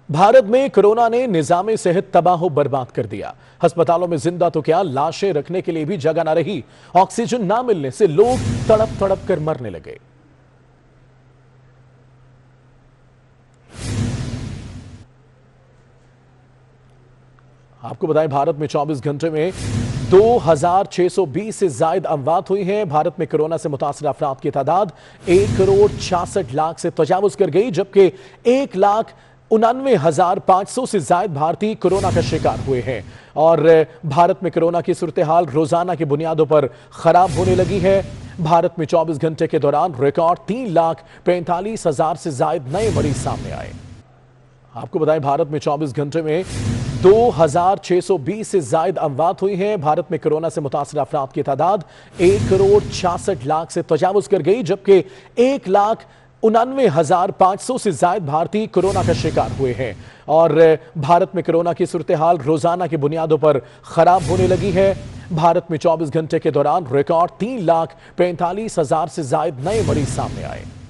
भारत में कोरोना ने निजामे सेहत तबाह बर्बाद कर दिया। अस्पतालों में जिंदा तो क्या, लाशें रखने के लिए भी जगह ना रही। ऑक्सीजन ना मिलने से लोग तड़प तड़प कर मरने लगे। आपको बताएं, भारत में 24 घंटे में 2620 से ज्यादा अमवात हुई हैं। भारत में कोरोना से मुतासर अफराद की तादाद 1,66,00,000 से तजावुज कर गई, जबकि 1,99,500 से ज्यादा भारतीय कोरोना का शिकार हुए हैं। और भारत में कोरोना की सूरत हाल रोजाना की बुनियादों पर खराब होने लगी है। भारत में 24 घंटे के दौरान रिकॉर्ड 3,45,000 से ज्यादा नए मरीज सामने आए। आपको बताएं, भारत में 24 घंटे में 2620 से ज्यादा अमवात हुई हैं। भारत में कोरोना से मुतासर अफराद की तादाद 1,66,00,000 से तजावुज कर गई, जबकि 1,99,500 से ज्यादा भारतीय कोरोना का शिकार हुए हैं। और भारत में कोरोना की सूरत हाल रोजाना की बुनियादों पर खराब होने लगी है। भारत में 24 घंटे के दौरान रिकॉर्ड 3,45,000 से ज्यादा नए मरीज सामने आए।